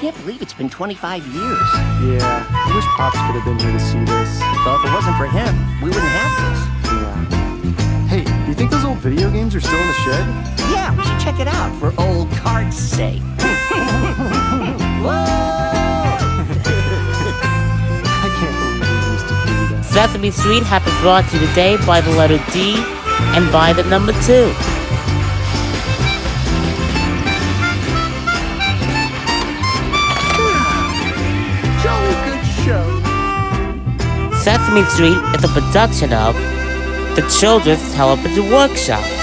can't believe it's been 25 years. Yeah, I wish Pops could have been here to see this. Well, if it wasn't for him, we wouldn't have this. Yeah. Hey, do you think those old video games are still in the shed? Yeah, we should check it out for old cards' sake. Whoa! I can't believe we used to do that. Sesame Street has been brought to you today by the letter D and by the number 2. Jolly good show. Sesame Street is a production of the Children's Television Workshop.